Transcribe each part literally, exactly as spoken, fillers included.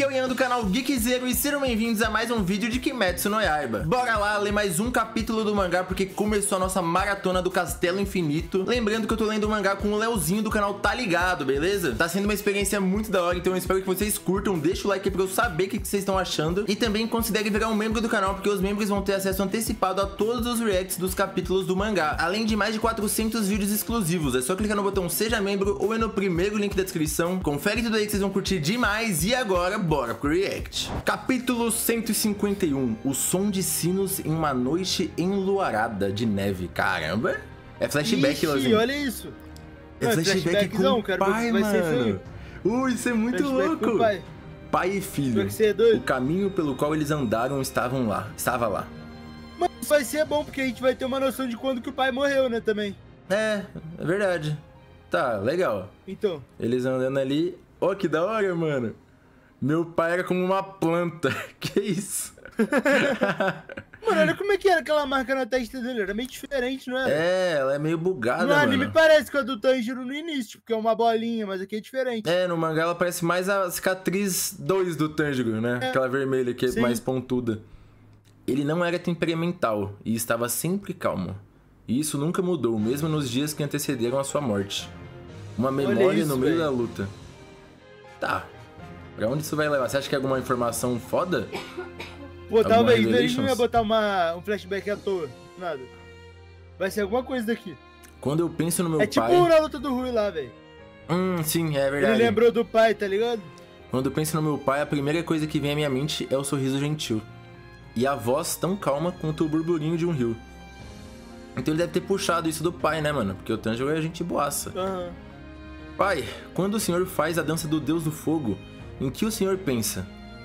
eu, Ian, do canal Geekzero, e sejam bem-vindos a mais um vídeo de Kimetsu no Yaiba. Bora lá ler mais um capítulo do mangá, porque começou a nossa maratona do Castelo Infinito. Lembrando que eu tô lendo o mangá com o Leozinho do canal Tá Ligado, beleza? Tá sendo uma experiência muito da hora, então eu espero que vocês curtam. Deixa o like aí pra eu saber o que vocês estão achando. E também considere virar um membro do canal, porque os membros vão ter acesso antecipado a todos os reacts dos capítulos do mangá, além de mais de quatrocentos vídeos exclusivos. É só clicar no botão Seja Membro ou é no primeiro link da descrição. Confere tudo aí que vocês vão curtir demais. E agora, bora pro react. Capítulo cento e cinquenta e um. O som de sinos em uma noite enluarada de neve. Caramba. É flashback, Leozinho. olha isso. É Não, flashback com o pai, mano. Ui, isso é muito Flashback louco. pai. pai e filho. Vai ser doido. O caminho pelo qual eles andaram estavam lá. Estava lá. Mas isso vai ser bom, porque a gente vai ter uma noção de quando que o pai morreu, né, também. É, é verdade. Tá, legal. Então. Eles andando ali. Ó, oh, que da hora, mano. Meu pai era como uma planta. Que isso? Mano, olha como é que era aquela marca na testa dele. Era meio diferente, não era? É, ela é meio bugada, no mano. anime parece com a do Tanjiro no início, porque é uma bolinha, mas aqui é diferente. É, no mangá ela parece mais a cicatriz dois do Tanjiro, né? É. Aquela vermelha que é Sim. mais pontuda. Ele não era temperamental e estava sempre calmo. E isso nunca mudou, mesmo nos dias que antecederam a sua morte. Uma memória isso, no meio véio. da luta. Tá. Pra onde isso vai levar? Você acha que é alguma informação foda? Pô, Alguma talvez ele Revelations? não ia botar uma, um flashback à toa. Nada. Vai ser alguma coisa daqui. Quando eu penso no meu é tipo pai... na luta do Rui lá, velho. Hum, sim, é verdade. Ele lembrou do pai, tá ligado? Quando eu penso no meu pai, a primeira coisa que vem à minha mente é o sorriso gentil. E a voz tão calma quanto o burburinho de um rio. Então ele deve ter puxado isso do pai, né, mano? Porque o Tanjiro é gente boaça. Aham. Uhum. Pai, quando o senhor faz a dança do deus do fogo, em que o senhor pensa?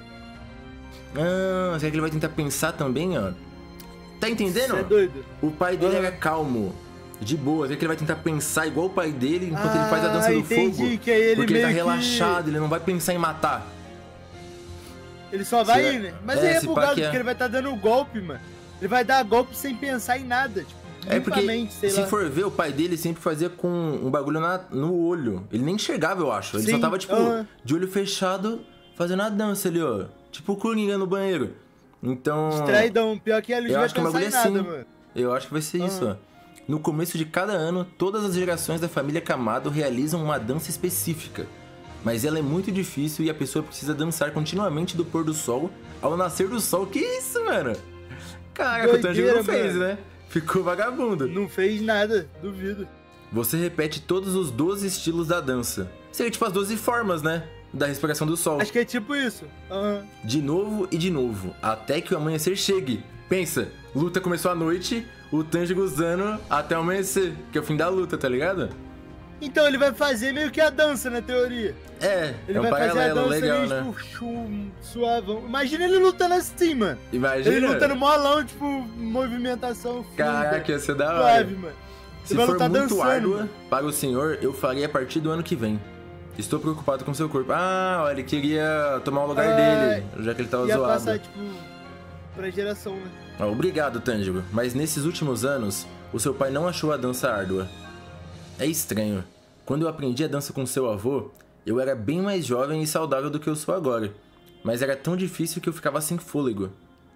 Ah, será que ele vai tentar pensar também, ó? Tá entendendo? Você é doido. O pai dele Uhum. era calmo, de boa. Será que ele vai tentar pensar igual o pai dele enquanto Ah, ele faz a dança do entendi, fogo? que aí ele Porque ele tá meio que- relaxado, ele não vai pensar em matar. Ele só vai Se- ir, né? Mas é, aí é se pá bugado, que é. porque ele vai estar dando golpe, mano. Ele vai dar golpe sem pensar em nada, tipo, É porque, limpamente, sei se lá. for ver, o pai dele sempre fazia com um bagulho na, no olho. Ele nem enxergava, eu acho. Ele Sim, só tava, tipo, aham. de olho fechado, fazendo a dança ali, ó. Tipo o Coringa no banheiro. Então... Distraidão, pior que ele Eu não vai acho que o pensar bagulho em é assim. nada, mano. Eu acho que vai ser Aham. isso, ó. No começo de cada ano, todas as gerações da família Kamado realizam uma dança específica. Mas ela é muito difícil e a pessoa precisa dançar continuamente do pôr do sol ao nascer do sol. Que isso, mano? Caraca, o Tanjiro não Doideira, fez, mano. né? Ficou vagabundo. Não fez nada, duvido. Você repete todos os doze estilos da dança. Seria tipo as doze formas, né? Da respiração do sol. Acho que é tipo isso. Aham. De novo e de novo, até que o amanhecer chegue. Pensa, luta começou à noite, o Tanjiro usando até o amanhecer, que é o fim da luta, tá ligado? Então ele vai fazer meio que a dança, na teoria. É, Ele é um vai fazer a paralelo dança legal, ali, né? tipo, chum, suavão. Imagina ele lutando assim, mano. Imagina. Ele lutando molão, tipo, movimentação fluida. Caraca, ia ser da hora. Suave, mano. Se Ele vai for lutar muito dançando, árdua mano. para o senhor, eu farei a partir do ano que vem. Estou preocupado com seu corpo. Ah, ó, ele queria tomar o lugar Ah, dele, já que ele tava Ia zoado. passar, tipo, pra geração, né? Ó, obrigado, Tanjiro, mas nesses últimos anos, o seu pai não achou a dança árdua. É estranho. Quando eu aprendi a dança com seu avô, eu era bem mais jovem e saudável do que eu sou agora. Mas era tão difícil que eu ficava sem fôlego.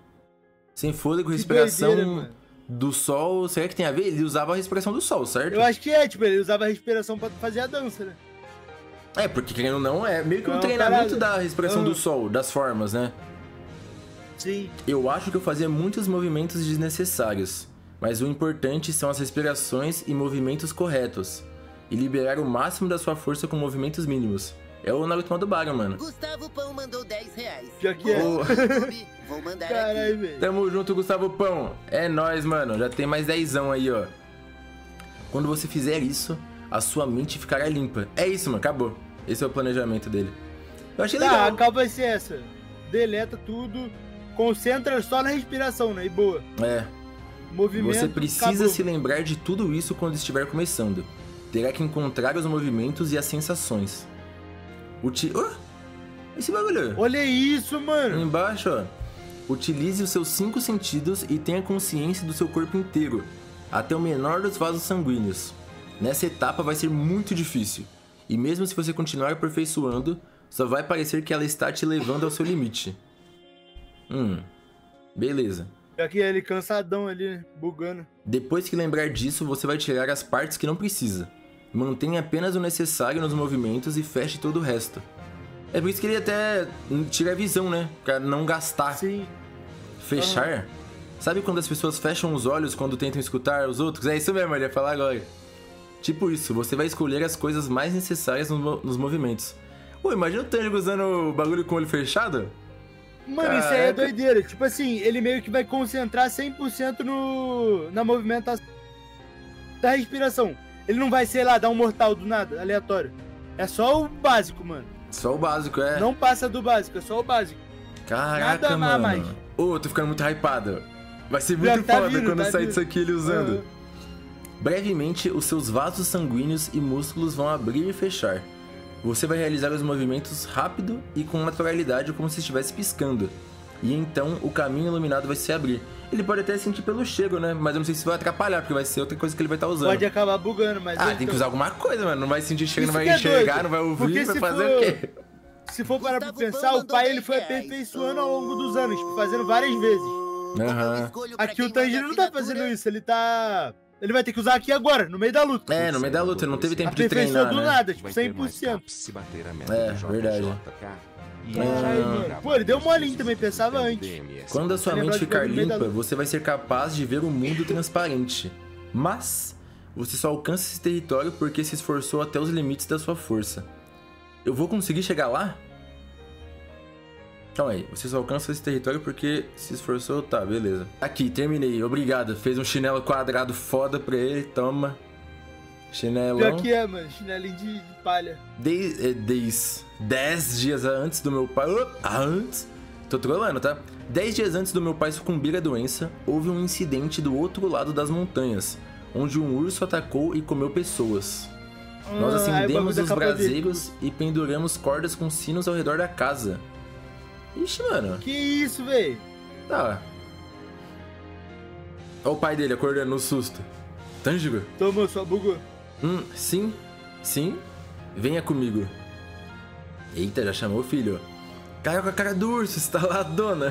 Sem fôlego, respiração doideira, mano. do sol... Será que tem a ver? Ele usava a respiração do sol, certo? Eu acho que é, tipo, ele usava a respiração pra fazer a dança, né? É, porque querendo ou não, é meio que um Não, treinamento caralho. da respiração Uhum. do sol, das formas, né? Sim. Eu acho que eu fazia muitos movimentos desnecessários, mas o importante são as respirações e movimentos corretos, e liberar o máximo da sua força com movimentos mínimos. É o Naruto Madubara, mano. Gustavo Pão mandou dez reais. Já que é. Ô. YouTube, vou mandar aqui. Caralho, velho. Tamo junto, Gustavo Pão. É nóis, mano. Já tem mais dezão aí, ó. Quando você fizer isso, a sua mente ficará limpa. É isso, mano. Acabou. Esse é o planejamento dele. Eu achei Tá, legal. a calma vai ser essa. Deleta tudo, concentra só na respiração, né? E boa. É. Movimento, Você precisa acabou. se lembrar de tudo isso quando estiver começando. Terá que encontrar os movimentos e as sensações. Uti... Oh, esse bagulho. Olha isso, mano. Embaixo, ó. Utilize os seus cinco sentidos e tenha consciência do seu corpo inteiro, até o menor dos vasos sanguíneos. Nessa etapa vai ser muito difícil. E mesmo se você continuar aperfeiçoando, só vai parecer que ela está te levando ao seu limite. Hum, beleza. Aqui ele cansadão ali, né? Bugando. Depois que lembrar disso, você vai tirar as partes que não precisa. Mantenha apenas o necessário nos movimentos e feche todo o resto. É por isso que ele até tira a visão, né? Pra não gastar. Sim. Fechar? Uhum. Sabe quando as pessoas fecham os olhos quando tentam escutar os outros? É isso mesmo, ele ia falar agora. Tipo isso, você vai escolher as coisas mais necessárias no, nos movimentos. Pô, imagina o Tanjiro usando o bagulho com o olho fechado. Mano, Caraca. Isso aí é doideira. Tipo assim, ele meio que vai concentrar cem por cento no, na movimentação da respiração. Ele não vai, sei lá, dar um mortal do nada, aleatório. É só o básico, mano. Só o básico, é. Não passa do básico, é só o básico. Caraca, nada mano. Mais. Ô, oh, tô ficando muito hypado. Vai ser muito tá foda vindo, quando tá sair vindo. disso aqui ele usando. Uhum. Brevemente, os seus vasos sanguíneos e músculos vão abrir e fechar. Você vai realizar os movimentos rápido e com naturalidade, como se estivesse piscando. E então, o caminho iluminado vai se abrir. Ele pode até sentir pelo cheiro, né? Mas eu não sei se vai atrapalhar, porque vai ser outra coisa que ele vai estar usando. Pode acabar bugando, mas... Ah, tem que usar alguma coisa, mano. Não vai sentir cheiro, não vai enxergar, não vai ouvir, vai fazer o quê? Se for parar pra pensar, o pai ele foi aperfeiçoando ao longo dos anos, tipo, fazendo várias vezes. Uhum. Aqui o Tanjiro não tá fazendo isso, ele tá... Ele vai ter que usar aqui agora, no meio da luta. É, no meio da luta, não teve tempo de treinar, do né? nada, tipo, cem por cento. É, verdade. Ah, pô, ele deu molinho também, pensava antes. Quando a sua mente ficar limpa, você vai ser capaz de ver o mundo transparente. Mas, você só alcança esse território porque se esforçou até os limites da sua força. Eu vou conseguir chegar lá? Calma aí, você só alcança esse território porque se esforçou, tá, beleza. Aqui, terminei, obrigado. Fez um chinelo quadrado foda pra ele, toma. Chinelão. Pior que é, mano, chinelinho de, de palha. Dez, dez, dez dias antes do meu pai... Uh, antes? Tô trolando, tá? Dez dias antes do meu pai sucumbir à doença, houve um incidente do outro lado das montanhas, onde um urso atacou e comeu pessoas. Ah, Nós acendemos os braseiros e penduramos cordas com sinos ao redor da casa. Ixi, mano. Que isso, véi? Tá. Olha o pai dele acordando no susto. Tanjiro? Tomou, só bugou. Hum, sim. Sim. Venha comigo. Eita, já chamou o filho. Caiu com a cara do urso, estaladona.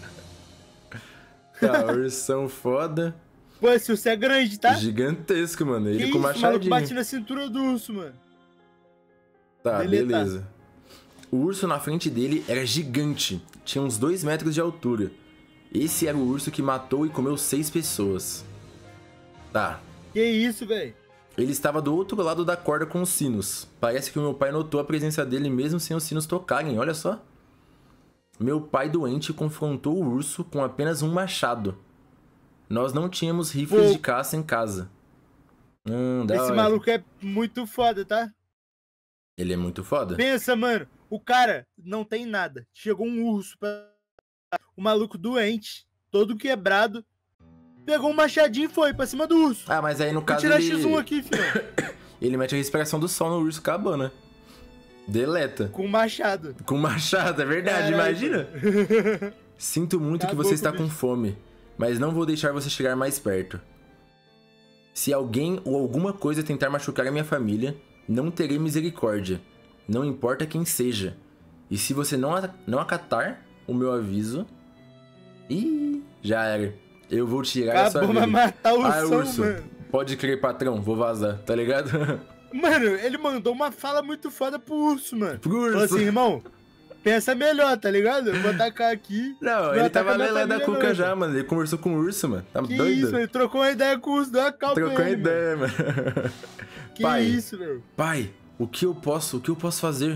Tá, ursão foda. Pô, esse urso é grande, tá? Gigantesco, mano. Ele que com isso, machadinho. O bate na cintura do urso, mano. Tá, beleza. beleza. O urso na frente dele era gigante. Tinha uns dois metros de altura. Esse era o urso que matou e comeu seis pessoas. Tá. Que isso, velho? Ele estava do outro lado da corda com os sinos. Parece que o meu pai notou a presença dele mesmo sem os sinos tocarem, olha só. Meu pai doente confrontou o urso com apenas um machado. Nós não tínhamos rifles Pô. de caça em casa. Hum, da Esse hora. maluco é muito foda, tá? Ele é muito foda. Pensa, mano. O cara não tem nada. Chegou um urso pra... O maluco doente, todo quebrado. Pegou um machadinho e foi pra cima do urso. Ah, mas aí no caso Vou tirar ele... X um aqui, filho. Ele mete a respiração do sol no urso, acabou, né? Deleta. Com machado. Com machado, é verdade, Caraca. Imagina. Sinto muito acabou que você está com fome, mas não vou deixar você chegar mais perto. Se alguém ou alguma coisa tentar machucar a minha família, não terei misericórdia. Não importa quem seja. E se você não, não acatar o meu aviso... Ih, já era. Eu vou tirar Acabou, a sua vida. Vai matar o ah, som, urso, mano. Pode crer, patrão. Vou vazar, tá ligado? Mano, ele mandou uma fala muito foda pro urso, mano. Pro urso. Falou assim, irmão, pensa melhor, tá ligado? Eu vou atacar aqui. Não, ele tava lelando a cuca não, já, mano. Ele conversou com o urso, mano. Tá que doido? isso, ele trocou uma ideia com o urso. Deu uma calma Trocou ele, ideia, mano. Que pai, isso, velho. Pai, o que eu posso, o que eu posso fazer?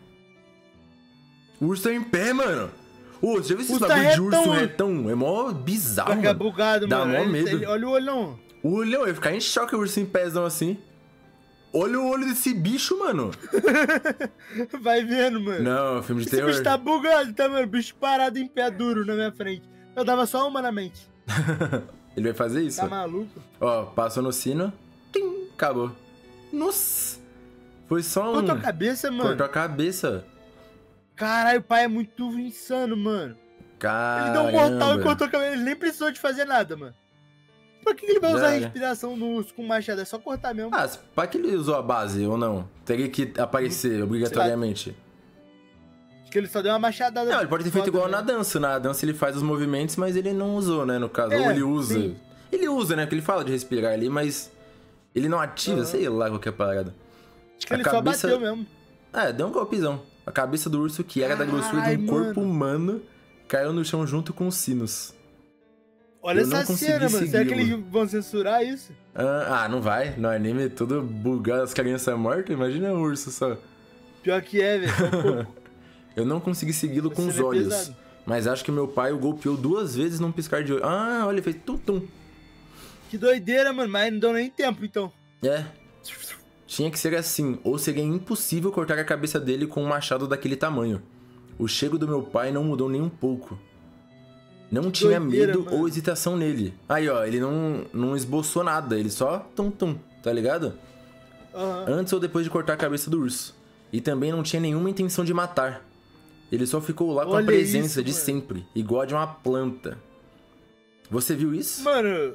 O urso tá em pé, mano. Ô, você já viu esses bagulho de urso retão? É mó bizarro, Fica mano. bugado, Dá mano. mó Ele, medo. Ele, olha o olhão. O olhão, eu ia ficar em choque o urso em pézão assim. Olha o olho desse bicho, mano. Vai vendo, mano. Não, filme de Esse terror. Esse bicho tá bugado, tá, mano? Bicho parado em pé duro na minha frente. Eu dava só uma na mente. Ele vai fazer isso? Tá maluco? Ó, passou no sino. Tim, acabou. Nossa. Foi só um... Cortou a cabeça, mano. Cortou a cabeça. Caralho, o pai é muito insano, mano. Caramba. Ele deu um mortal e cortou a cabeça. Ele nem precisou de fazer nada, mano. Pra que ele vai Já usar a era. respiração no urso com machado? É só cortar mesmo. Ah, pra que ele usou a base ou não? Teria que aparecer obrigatoriamente. Acho que ele só deu uma machadada. Não, ele pode ter feito foda, igual né? na dança. Na dança ele faz os movimentos, mas ele não usou, né, no caso. É, Ou ele usa. sim. Ele usa, né, porque ele fala de respirar ali, mas ele não ativa, Uhum. sei lá qualquer parada. Acho que a ele cabeça- só bateu mesmo. É, deu um golpezão. A cabeça do urso, que era da grossura de Ai, um mano. corpo humano, caiu no chão junto com os sinos. Olha Eu não essa consegui cena, mano. Será que segui-lo. eles vão censurar isso? Ah, ah, não vai. No anime é todo bugado, as crianças mortas. Imagina um urso só. Pior que é, velho. Só um pouco. Eu não consegui segui-lo com Você os vê olhos. pesado. Mas acho que meu pai o golpeou duas vezes num piscar de olho. Ah, olha, fez tum-tum. Que doideira, mano. Mas não deu nem tempo, então. É. Tinha que ser assim, ou seria impossível cortar a cabeça dele com um machado daquele tamanho. O chego do meu pai não mudou nem um pouco. Não tinha doideira, medo mano. ou hesitação nele. Aí, ó, ele não, não esboçou nada, ele só tum-tum, tá ligado? Aham. Antes ou depois de cortar a cabeça do urso. E também não tinha nenhuma intenção de matar. Ele só ficou lá com Olha a presença isso, de mano. sempre, igual a de uma planta. Você viu isso? Mano,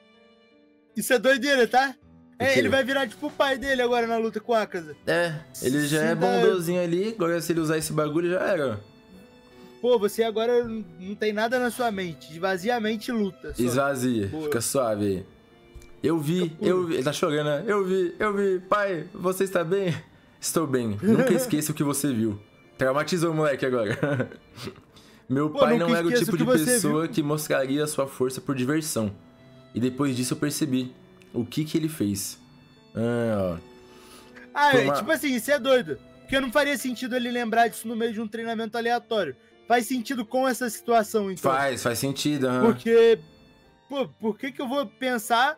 isso é doideira, tá? É, quê? ele vai virar tipo o pai dele agora na luta com o Akaza. É, ele já Se é dá- bondosinho ali, agora se ele usar esse bagulho já era. Pô, você agora não tem nada na sua mente. Esvazia a mente e luta. Só. Esvazia, Boa. fica suave aí. Eu vi, puro. eu vi, ele tá chorando, né? Eu vi, eu vi, pai, você está bem? Estou bem, nunca esqueça o que você viu. Traumatizou o moleque agora. Meu Pô, pai nunca não era o esqueça tipo o de que você pessoa viu. que mostraria sua força por diversão. E depois disso eu percebi o que que ele fez. Ah, ó. Ah, Foi é, uma- tipo assim, isso é doido. Porque não faria sentido ele lembrar disso no meio de um treinamento aleatório. Faz sentido com essa situação, então. Faz, faz sentido, aham. Porque, pô, por que que eu vou pensar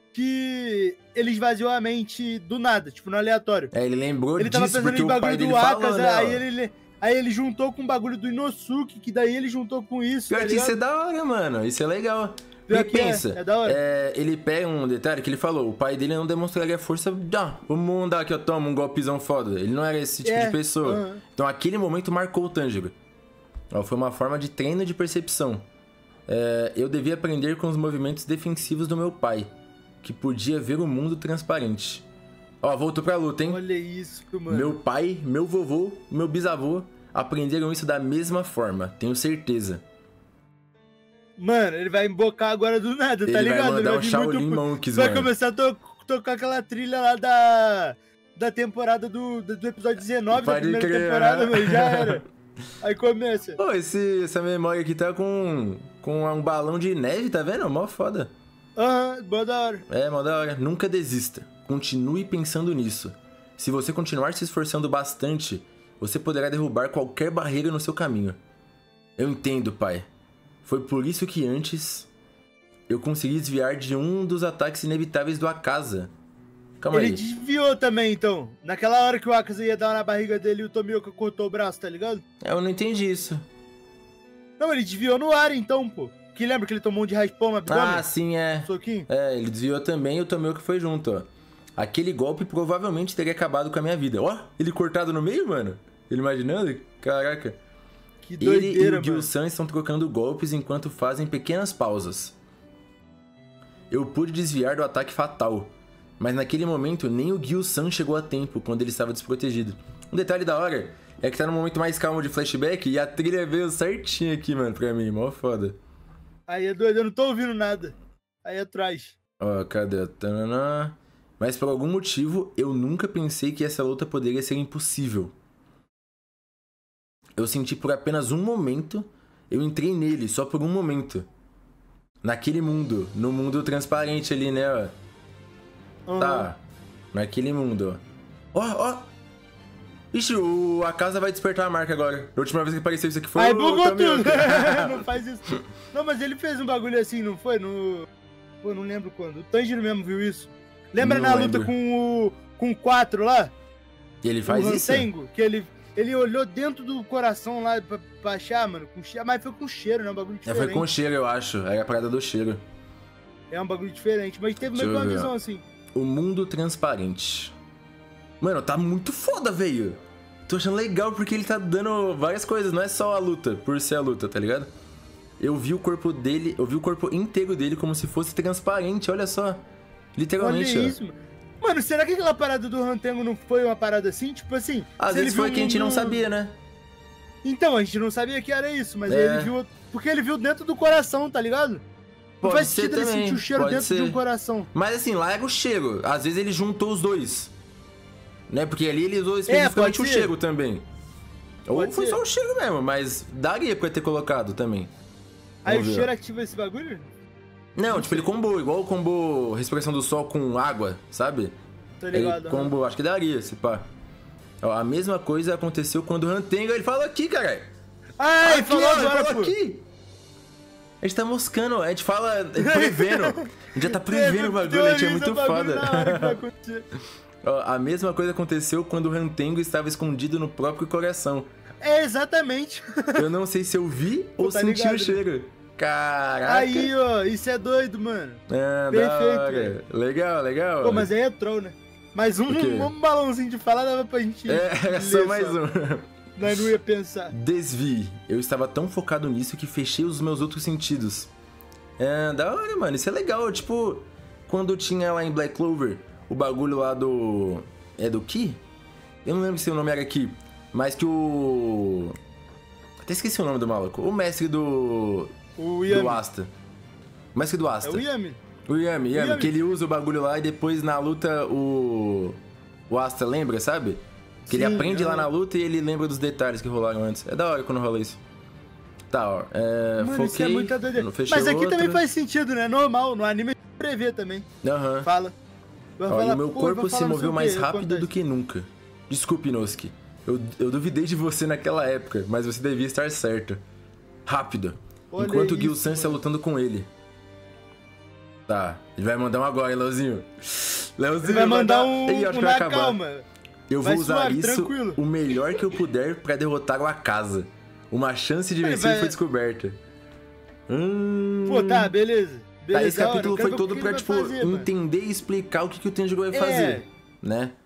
que ele esvaziou a mente do nada, tipo, no aleatório? É, ele lembrou Ele tava disso pensando porque em o pai bagulho dele do falou, Akaza, né? ó. aí ele, aí ele juntou com o bagulho do Inosuke, que daí ele juntou com isso, Pior tá que isso é ligado? da hora, mano. Isso é legal. Pior E que é, pensa, é da hora. é, ele pega um detalhe que ele falou, o pai dele não demonstraria força, ah, vamos dar aqui, ó, toma um golpezão foda. Ele não era esse tipo É, de pessoa. aham. Então aquele momento marcou o Tanjiro. Ó, foi uma forma de treino de percepção. É, eu devia aprender com os movimentos defensivos do meu pai, que podia ver o mundo transparente. Ó, voltou pra luta, hein? Olha isso, mano. Meu pai, meu vovô, meu bisavô aprenderam isso da mesma forma, tenho certeza. Mano, ele vai embocar agora do nada, Ele tá vai ligado? mandar Ele o vir Shaolin muito- Monkeys, Vai mano. começar a to- tocar aquela trilha lá da, da temporada do, do, do episódio dezenove da Pode primeira crer, temporada, né? mano, já era. Aí começa. Pô, esse, essa memória aqui tá com, com um balão de neve, tá vendo? Mó foda. Aham, boa da hora. É, mó da hora. Nunca desista. Continue pensando nisso. Se você continuar se esforçando bastante, você poderá derrubar qualquer barreira no seu caminho. Eu entendo, pai. Foi por isso que antes eu consegui desviar de um dos ataques inevitáveis do Akaza. Calma Ele aí. desviou também, então. Naquela hora que o Akaza ia dar na barriga dele e o Tomioka cortou o braço, tá ligado? Eu não entendi isso. Não, ele desviou no ar, então, pô. Que lembra que ele tomou um de raspão no abdômen? Ah, sim, é. Um soquinho? É, ele desviou também e o Tomioka foi junto, ó. Aquele golpe provavelmente teria acabado com a minha vida. Ó, ele cortado no meio, mano? Ele imaginando? Caraca. Que Ele e doideira, o mano. Gil-san estão trocando golpes enquanto fazem pequenas pausas. Eu pude desviar do ataque fatal, mas naquele momento nem o Gil-san chegou a tempo quando ele estava desprotegido. Um detalhe da hora é que tá no momento mais calmo de flashback e a trilha veio certinho aqui, mano, pra mim, mó foda. Aí é doido, eu não tô ouvindo nada. Aí atrás. Ó, cadê? Tananã. Mas por algum motivo eu nunca pensei que essa luta poderia ser impossível. Eu senti por apenas um momento, eu entrei nele só por um momento. Naquele mundo, no mundo transparente ali, né, ó. Aham. Tá, naquele mundo, ó. Ó, ó. Ixi, o, a casa vai despertar a marca agora. A última vez que apareceu isso aqui foi Aí o bugou Tomioka. tudo. Não faz isso. Não, mas ele fez um bagulho assim, não foi? No... Pô, não lembro quando. O Tanjiro mesmo viu isso. Lembra Não na lembro. luta com o... Com o quatro lá? E ele faz o isso? Hansengo, que ele... Ele olhou dentro do coração lá pra, pra achar, mano. Com cheiro. Mas foi com cheiro, né? Um bagulho É, diferente. foi com cheiro, eu acho. Era a parada do cheiro. É um bagulho diferente. Mas teve Deixa meio que uma eu ver, visão ó. assim. O mundo transparente. Mano, tá muito foda, velho. Tô achando legal porque ele tá dando várias coisas, não é só a luta, por ser a luta, tá ligado? eu vi o corpo dele, eu vi o corpo inteiro dele como se fosse transparente, olha só. Literalmente, Olha ó. isso, mano. Mano, será que aquela parada do Rantango não foi uma parada assim? Tipo assim... Às se ele vezes viu foi que a gente um- não sabia, né? Então, a gente não sabia que era isso, mas É. ele viu... Porque ele viu dentro do coração, tá ligado? Não Pode faz ser sentido ele também, sentir o cheiro pode dentro ser. de um coração. Mas assim, lá era o cheiro. Às vezes ele juntou os dois. Né? Porque ali ele usou especificamente o pode ser. cheiro também. Ou Pode foi ser. só o cheiro mesmo, mas daria pra ter colocado também. Aí o Vamos ver. cheiro ativa esse bagulho? Não, tipo, ele combou, igual o combo respiração do sol com água, sabe? Tô Ele ligado. aham. combo, acho que daria, se pá. Ó, a mesma coisa aconteceu quando o Rantenga, ele falou aqui, cara. Ah, ele Aqui, falou ó, ele agora, falou pô. aqui. A gente tá moscando, a gente fala prevendo. A gente já tá prevendo o bagulho, a gente é Teoriza muito o bagulho foda. na hora que vai acontecer. Ó, a mesma coisa aconteceu quando o Rantengo estava escondido no próprio coração. É, exatamente. Eu não sei se eu vi ou tá senti ligado, o cheiro. Caraca. Aí, ó, isso é doido, mano. Ah, Perfeito, da hora. velho. Legal, legal. Pô, mas aí é troll, né? Mas um, O quê? um balãozinho de falar dava pra gente É, era só ler mais um. Nós não ia pensar. Desvie. Eu estava tão focado nisso que fechei os meus outros sentidos. É, da hora, mano. Isso é legal. Tipo, quando tinha lá em Black Clover o bagulho lá do... É do Ki? Eu não lembro se o nome era aqui. Mas que o... Até esqueci o nome do maluco. O mestre do... O Yami. Do Asta. O mestre do Asta. É o Yami. O Yami, Yami, Yami. que ele usa o bagulho lá e depois na luta o... O Asta lembra, sabe? Que ele Sim, aprende lá aham. na luta e ele lembra dos detalhes que rolaram antes. É da hora quando rola isso. Tá, ó. É, Mano, foquei, isso é muita doideira. não fechei Mas aqui outra. também faz sentido, né? Normal, no anime prevê também. Aham. Fala. Vai Ó, e falar, o meu pô, corpo vai se falar não sei moveu o mais quê, rápido acontece. do que nunca. Desculpe, Inosuke. Eu, eu duvidei de você naquela época, mas você devia estar certo. Rápido. Olha Enquanto o Gil isso, San está mano. lutando com ele. Tá, ele vai mandar um agora, hein, Leozinho. Leozinho Ele vai mandar dar- um, Ih, acho um que vai na acabar. calma. Eu vou Vai usar suave, isso tranquilo. o melhor que eu puder pra derrotar o Akaza. Uma chance de Ele vencer vai- foi descoberta. Hum... Pô, tá, beleza. Tá, beleza esse da hora, capítulo eu quero foi ver o todo que pra, ele tipo, vai fazer, mano. entender e explicar o que, que o Tenjiku vai É. fazer, né?